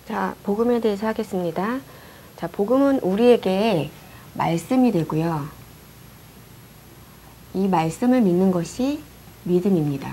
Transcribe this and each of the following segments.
자, 복음에 대해서 하겠습니다. 자, 복음은 우리에게 말씀이 되고요. 이 말씀을 믿는 것이 믿음입니다.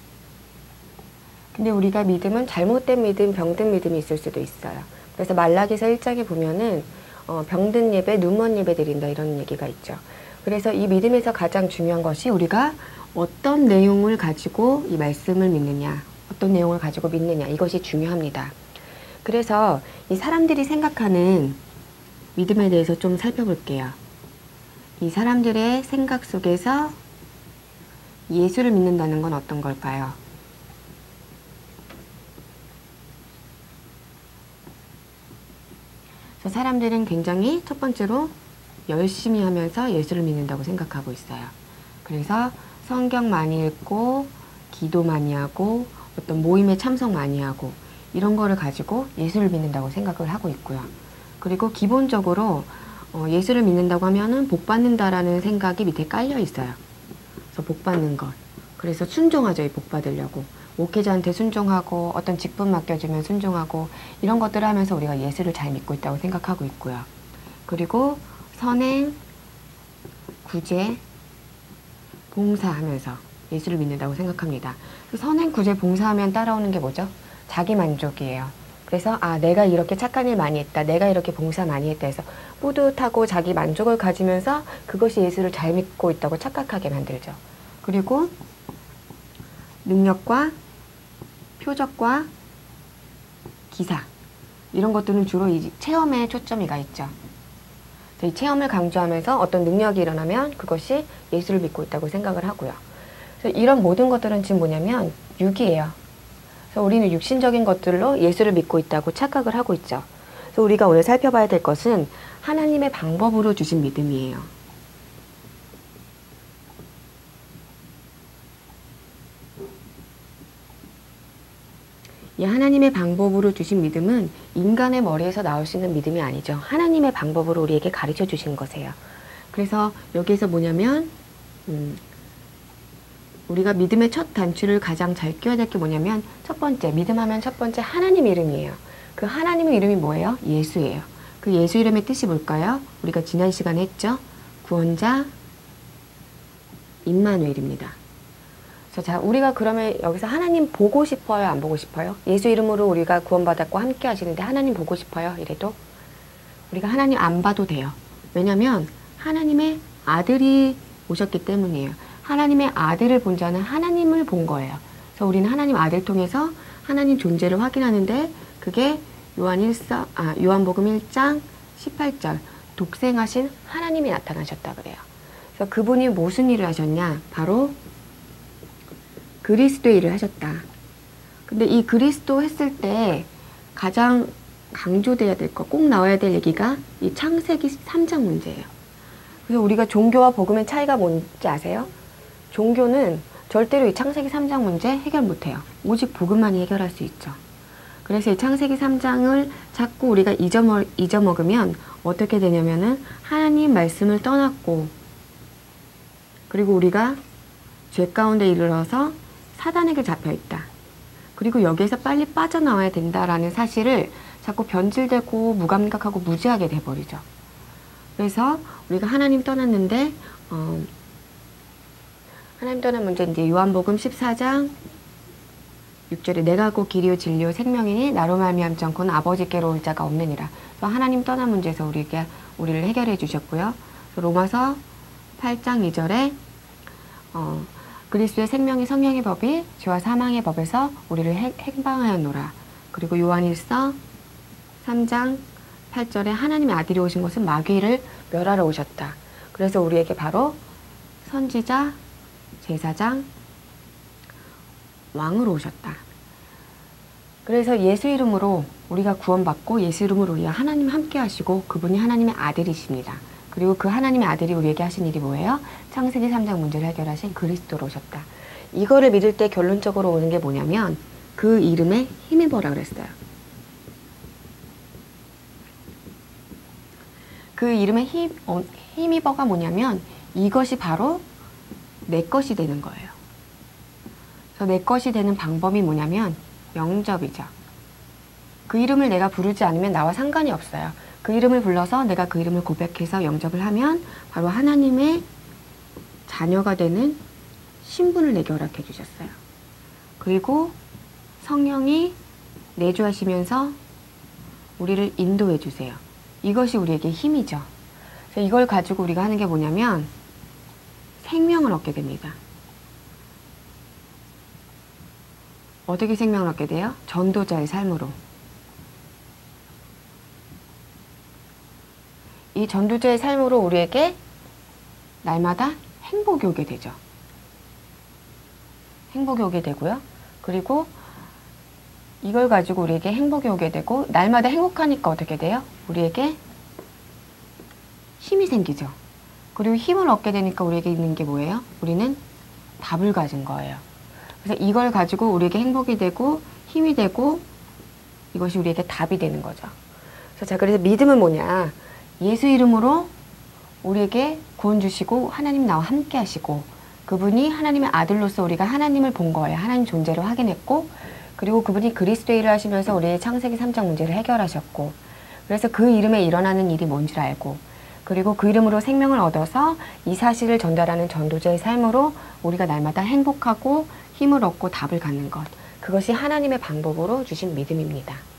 근데 우리가 믿음은 잘못된 믿음, 병든 믿음이 있을 수도 있어요. 그래서 말라기서 1장에 보면은 병든 예배, 눈먼 예배 드린다 이런 얘기가 있죠. 그래서 이 믿음에서 가장 중요한 것이 우리가 어떤 내용을 가지고 이 말씀을 믿느냐, 어떤 내용을 가지고 믿느냐, 이것이 중요합니다. 그래서 이 사람들이 생각하는 믿음에 대해서 좀 살펴볼게요. 이 사람들의 생각 속에서 예수를 믿는다는 건 어떤 걸까요? 사람들은 굉장히 첫 번째로 열심히 하면서 예수를 믿는다고 생각하고 있어요. 그래서 성경 많이 읽고 기도 많이 하고 어떤 모임에 참석 많이 하고 이런 거를 가지고 예수를 믿는다고 생각을 하고 있고요. 그리고 기본적으로 예수를 믿는다고 하면은 복 받는다라는 생각이 밑에 깔려 있어요. 그래서 복 받는 것. 그래서 순종하죠. 이 복 받으려고. 목회자한테 순종하고 어떤 직분 맡겨주면 순종하고 이런 것들을 하면서 우리가 예수를 잘 믿고 있다고 생각하고 있고요. 그리고 선행, 구제, 봉사하면서 예수를 믿는다고 생각합니다. 선행, 구제, 봉사하면 따라오는 게 뭐죠? 자기 만족이에요. 그래서 내가 이렇게 착한 일 많이 했다. 내가 이렇게 봉사 많이 했다 해서 뿌듯하고 자기 만족을 가지면서 그것이 예수를 잘 믿고 있다고 착각하게 만들죠. 그리고 능력과 표적과 기사 이런 것들은 주로 이 체험에 초점이 가 있죠. 이 체험을 강조하면서 어떤 능력이 일어나면 그것이 예수를 믿고 있다고 생각을 하고요. 그래서 이런 모든 것들은 지금 뭐냐면 육이에요. 그래서 우리는 육신적인 것들로 예수를 믿고 있다고 착각을 하고 있죠. 그래서 우리가 오늘 살펴봐야 될 것은 하나님의 방법으로 주신 믿음이에요. 이 하나님의 방법으로 주신 믿음은 인간의 머리에서 나올 수 있는 믿음이 아니죠. 하나님의 방법으로 우리에게 가르쳐 주신 것이에요. 그래서 여기에서 뭐냐면 우리가 믿음의 첫 단추를 가장 잘 끼워야 될 게 뭐냐면 첫 번째, 믿음하면 첫 번째 하나님 이름이에요. 그 하나님의 이름이 뭐예요? 예수예요. 그 예수 이름의 뜻이 뭘까요? 우리가 지난 시간에 했죠? 구원자 임마누엘입니다. 자, 우리가 그러면 여기서 하나님 보고 싶어요? 안 보고 싶어요? 예수 이름으로 우리가 구원받았고 함께 하시는데 하나님 보고 싶어요? 이래도 우리가 하나님 안 봐도 돼요. 왜냐면 하나님의 아들이 오셨기 때문이에요. 하나님의 아들을 본 자는 하나님을 본 거예요. 그래서 우리는 하나님 아들 통해서 하나님 존재를 확인하는데 그게 요한복음 1장 18절 독생하신 하나님이 나타나셨다 그래요. 그래서 그분이 무슨 일을 하셨냐? 바로 그리스도의 일을 하셨다. 근데 이 그리스도 했을 때 가장 강조돼야 될 거, 꼭 나와야 될 얘기가 이 창세기 3장 문제예요. 그래서 우리가 종교와 복음의 차이가 뭔지 아세요? 종교는 절대로 이 창세기 3장 문제 해결 못해요. 오직 복음만이 해결할 수 있죠. 그래서 이 창세기 3장을 자꾸 우리가 잊어먹으면 어떻게 되냐면은 하나님 말씀을 떠났고 그리고 우리가 죄 가운데 이르러서 사단에게 잡혀있다. 그리고 여기에서 빨리 빠져나와야 된다라는 사실을 자꾸 변질되고 무감각하고 무지하게 돼버리죠. 그래서 우리가 하나님 떠났는데 하나님 떠난 문제 이제 요한복음 14장 6절에 내가 곧 길이요 진리요 생명이니 나로 말미암지 않고는 아버지께로 올 자가 없느니라. 그래서 하나님 떠난 문제에서 우리를 해결해 주셨고요. 로마서 8장 2절에 그리스도의 생명이 성령의 법이 죄와 사망의 법에서 우리를 해방하였노라. 그리고 요한일서 3장 8절에 하나님의 아들이 오신 것은 마귀를 멸하러 오셨다. 그래서 우리에게 바로 선지자, 제사장, 왕으로 오셨다. 그래서 예수 이름으로 우리가 구원받고 예수 이름으로 우리가 하나님 함께 하시고 그분이 하나님의 아들이십니다. 그리고 그 하나님의 아들이 우리에게 하신 일이 뭐예요? 창세기 3장 문제를 해결하신 그리스도로 오셨다. 이거를 믿을 때 결론적으로 오는 게 뭐냐면 그 이름에 힘입어라 그랬어요. 그 이름에 힘입어가 뭐냐면 이것이 바로 내 것이 되는 거예요. 그래서 내 것이 되는 방법이 뭐냐면 영접이죠. 그 이름을 내가 부르지 않으면 나와 상관이 없어요. 그 이름을 불러서 내가 그 이름을 고백해서 영접을 하면 바로 하나님의 자녀가 되는 신분을 내게 허락해 주셨어요. 그리고 성령이 내주하시면서 우리를 인도해 주세요. 이것이 우리에게 힘이죠. 그래서 이걸 가지고 우리가 하는 게 뭐냐면 생명을 얻게 됩니다. 어떻게 생명을 얻게 돼요? 전도자의 삶으로. 이 전도자의 삶으로 우리에게 날마다 행복이 오게 되죠. 행복이 오게 되고요. 그리고 이걸 가지고 우리에게 행복이 오게 되고 날마다 행복하니까 어떻게 돼요? 우리에게 힘이 생기죠. 그리고 힘을 얻게 되니까 우리에게 있는 게 뭐예요? 우리는 답을 가진 거예요. 그래서 이걸 가지고 우리에게 행복이 되고 힘이 되고 이것이 우리에게 답이 되는 거죠. 그래서 믿음은 뭐냐? 예수 이름으로 우리에게 구원 주시고 하나님 나와 함께 하시고 그분이 하나님의 아들로서 우리가 하나님을 본 거예요. 하나님 존재를 확인했고 그리고 그분이 그리스도의 일을 하시면서 우리의 창세기 3장 문제를 해결하셨고 그래서 그 이름에 일어나는 일이 뭔 줄 알고 그리고 그 이름으로 생명을 얻어서 이 사실을 전달하는 전도자의 삶으로 우리가 날마다 행복하고 힘을 얻고 답을 갖는 것. 그것이 하나님의 방법으로 주신 믿음입니다.